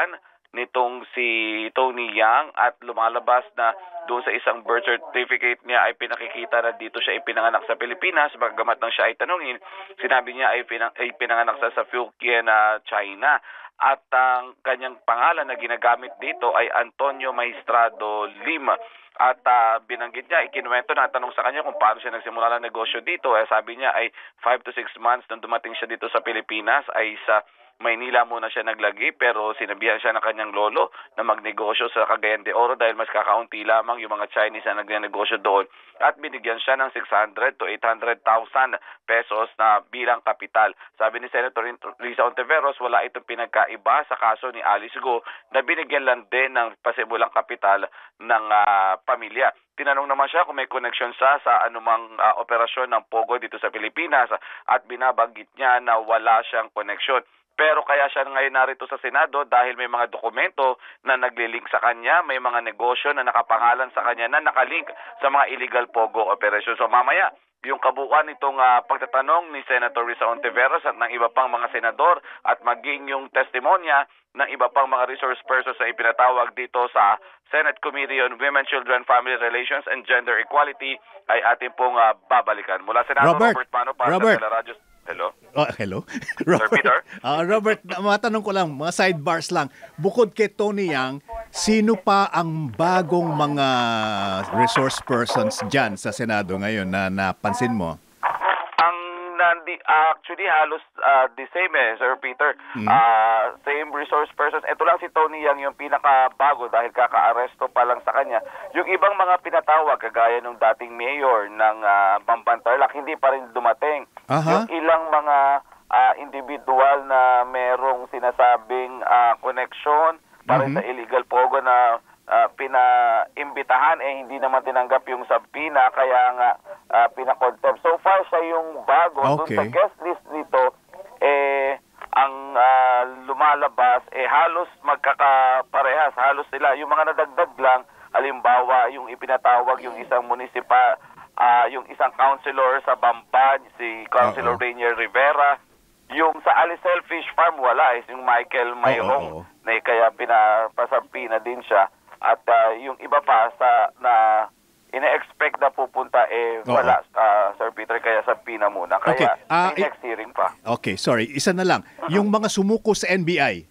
nitong si Tony Yang at lumalabas na doon sa isang birth certificate niya ay pinakikita na dito siya ipinanganak sa Pilipinas. Bagamat nang siya ay tanungin, sinabi niya ay, pinang, ay pinanganak sa, sa Fujian, uh, China. At ang uh, kanyang pangalan na ginagamit dito ay Antonio Maestrado Lima. At uh, binanggit niya, ikinuwento na tanong sa kanya kung paano siya nagsimula ng negosyo dito. Eh, sabi niya ay five to six months nang dumating siya dito sa Pilipinas ay sa Maynila muna siya naglagi, pero sinabihan siya ng kanyang lolo na magnegosyo sa Cagayan de Oro dahil mas kakaunti lamang yung mga Chinese na nagnegosyo doon, at binigyan siya ng six hundred to eight hundred thousand pesos na bilang kapital. Sabi ni Senator Risa Ontiveros, wala itong pinagkaiba sa kaso ni Alice Go na binigyan lang din ng pasimulang kapital ng uh, pamilya. Tinanong naman siya kung may connection siya sa anumang uh, operasyon ng Pogo dito sa Pilipinas at binabanggit niya na wala siyang connection. Pero kaya siya ngayon narito sa Senado dahil may mga dokumento na naglilink sa kanya, may mga negosyo na nakapangalan sa kanya na nakalink sa mga illegal Pogo operations. So mamaya, yung kabuuan nitong uh, pagtatanong ni Senator Risa Ontiveros at ng iba pang mga senador at maging yung testimonya ng iba pang mga resource persons na ipinatawag dito sa Senate Committee on Women, Children, Family Relations and Gender Equality ay ating pong uh, babalikan. Mula Senador Robert, Robert Mano para Robert. sa Teleradyo. Hello? Oh, hello? Sir Peter? Uh, Robert, matanong ko lang, mga sidebars lang. Bukod kay Tony Yang, sino pa ang bagong mga resource persons dyan sa Senado ngayon na napansin mo? Ang nandi, actually halos uh, the same eh, Sir Peter. Hmm. Uh, same resource persons. Ito lang si Tony Yang yung pinakabago dahil kaka-aresto pa lang sa kanya. Yung ibang mga pinatawag, kagaya ng dating mayor ng uh, Bambantarlac, hindi pa rin dumating. Aha. Yung ilang mga uh, individual na merong sinasabing uh, connection para Mhm. sa illegal Pogo na uh, pinaimbitahan, eh hindi naman tinanggap yung subpoena, kaya nga uh, pinakontempt. So far siya yung bago. Doon Okay. sa guest list dito, eh ang uh, lumalabas, eh halos magkakaparehas, halos sila. Yung mga nadagdag lang, halimbawa yung ipinatawag yung isang munisipal, Uh, yung isang councilor sa Bamban, si Councilor Uh-oh. Rainier Rivera. Yung sa Alicel Fish Farm, wala. Eh, yung Michael Mayrong, Oo. na kaya pinapasampina din siya. At uh, yung iba pa sa na ina-expect na pupunta, eh Oo. wala, uh, Sir Peter, kaya sa Pina muna. Okay. Kaya Ah, may i- next hearing pa. Okay, sorry. Isa na lang. Yung mga sumuko sa N B I.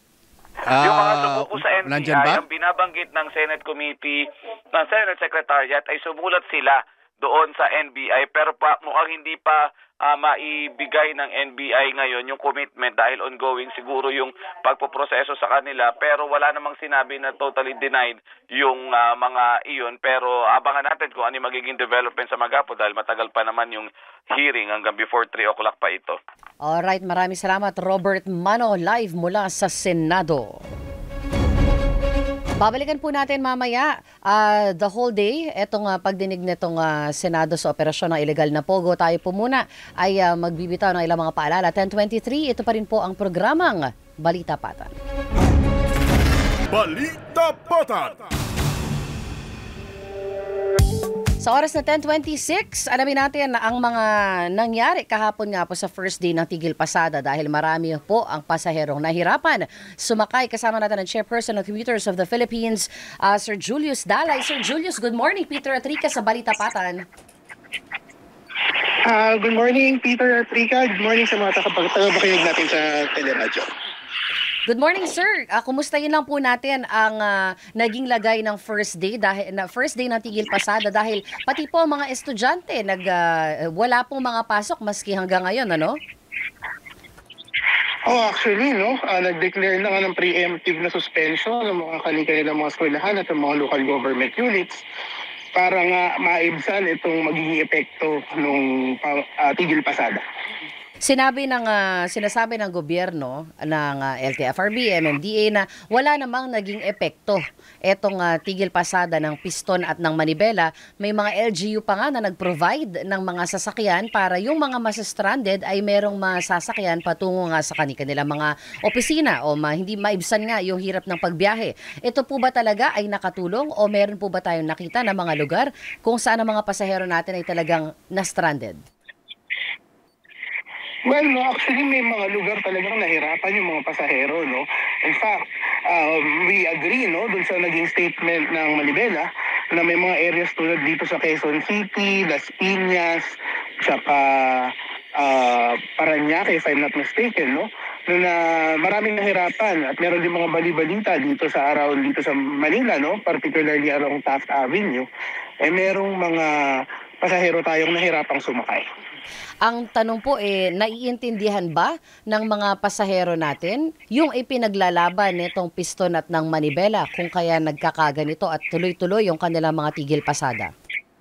Yung mga Ah, sumuko sa N B I, nandyan ba? ang binabanggit ng Senate Committee, ng Senate Secretariat, ay sumulat sila doon sa N B I, pero pa, mukhang hindi pa uh, maibigay ng N B I ngayon yung commitment dahil ongoing siguro yung pagpoproseso sa kanila, pero wala namang sinabi na totally denied yung uh, mga iyon. Pero abangan natin kung ano yung magiging development sa Magapo dahil matagal pa naman yung hearing, hanggang before three o'clock pa ito. Alright, maraming salamat Robert Mano, live mula sa Senado. Babalikan po natin mamaya uh, the whole day, etong uh, pagdinig nitong uh, Senado sa operasyon ng illegal na Pogo. Tayo po muna ay uh, magbibitaw ng ilang mga paalala. ten twenty-three, ito pa rin po ang programang Balita Patan. Balita Patan. Sa oras na ten twenty-six, alamin natin ang mga nangyari kahapon nga po sa first day ng Tigil Pasada dahil marami po ang pasaherong nahirapan sumakay. Kasama natin ang Chairperson of Commuters of the Philippines, uh, Sir Julius Dalay. Sir Julius, good morning. Peter at Rica sa Balita Patan. Uh, good morning, Peter at Rica. Good morning sa mga tagapakinig natin sa teleradyo. Good morning, sir. Uh, kumustahin lang po natin ang uh, naging lagay ng first day dahil na first day ng Tigil Pasada dahil pati po mga estudyante nag uh, wala pong mga pasok maski hanggang ngayon, ano? Oh, actually, no, uh, nag-declare na nga ng preemptive na suspension ng mga kanilang mga eskwelahan at ng mga local government units para nga maibsan itong magiging epekto ng uh, Tigil Pasada. Sinabi ng uh, sinasabi ng gobyerno ng uh, L T F R B, M M D A na wala namang naging epekto etong uh, Tigil Pasada ng Piston at ng Manibela. May mga L G U pa nga na nag-provide ng mga sasakyan para yung mga masa-stranded ay merong masasakyan patungo nga sa kanilang mga opisina o ma, hindi maibsan nga yung hirap ng pagbiyahe. Ito po ba talaga ay nakatulong o meron po ba tayong nakita na mga lugar kung saan ang mga pasahero natin ay talagang na-stranded? Well, no, actually may mga lugar talagang nahirapan yung mga pasahero, no. In fact, um, we agree no dun sa naging statement ng Manibela na may mga areas tulad dito sa Quezon City, Las Piñas, tsaka uh, Parañaque, if I'm not mistaken, no? Na maraming nahirapan at meron din mga bali-balita dito sa around dito sa Manila, no? Particularly along Taft Avenue. Eh merong mga pasahero tayong nahirapang sumakay. Ang tanong po eh, naiintindihan ba ng mga pasahero natin yung ipinaglalaban nitong piston at ng Manibela kung kaya nagkakaganito at tuloy-tuloy yung kanilang mga tigil pasada?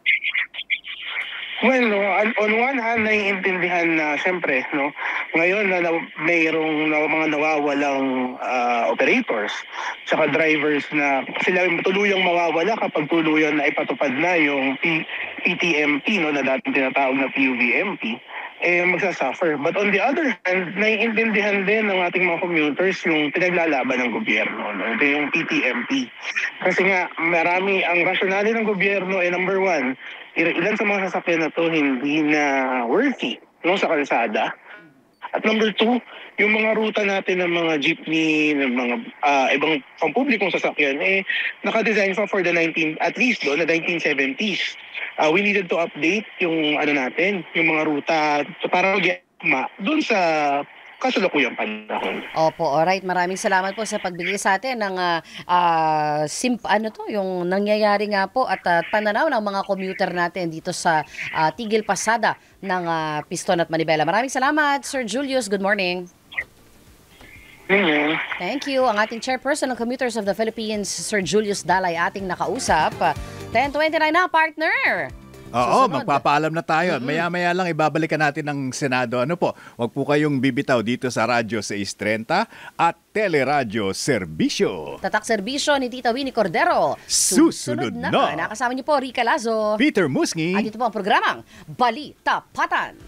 Well, no, on, on one hand, naiintindihan na siyempre, no, ngayon na, na mayroong na, mga nawawalang uh, operators saka drivers na sila tuluyang mawawala kapag tuluyan na ipatupad na yung P T M P, no, na dating tinatawag na P U V M P, eh magsasuffer. But on the other hand, naiintindihan din ng ating mga commuters yung pinaglalaban ng gobyerno, no, ito yung P T M P. Kasi nga, marami ang rasyonale ng gobyerno ay number one, ilan sa mga sasakyan na to hindi na worthy no, sa kalsada. At number two, yung mga ruta natin ng mga jeepney, ng mga uh, ibang pampublikong sasakyan, eh, naka-design pa for the nineteen, at least do, na nineteen seventies. Uh, we needed to update yung ano natin, yung mga ruta para mag-ma doon sa kasalukuyang panahon. Opo, alright. Maraming salamat po sa pagbigay sa atin ng uh, uh, simp, ano to, yung nangyayari nga po at uh, pananaw ng mga commuter natin dito sa uh, tigil pasada ng uh, Piston at Manibela. Maraming salamat, Sir Julius. Good morning. Mm-hmm. Thank you. Ang ating chairperson ng Commuters of the Philippines, Sir Julius Dalay, ating nakausap. ten twenty-nine na, partner. Oo, Susunod. magpapaalam na tayo. Mm-hmm. Maya-maya lang ibabalikan natin ng Senado. Ano po, huwag po kayong bibitaw dito sa Radyo seis thirty at Teleradyo Serbisyo. Tatak serbisyo ni Tita Winnie Cordero. Susunod na. na. Nakasama niyo po, Rica Lazo. Peter Musngi. At ito po ang programang Balita Patan.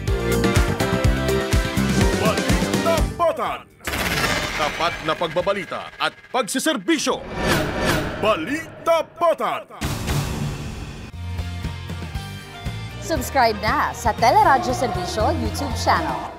Balita Patan. Tapat na pagbabalita at pagsiserbisyo. Balita Patan. Subscribe na sa Teleradyo Serbisyo YouTube channel.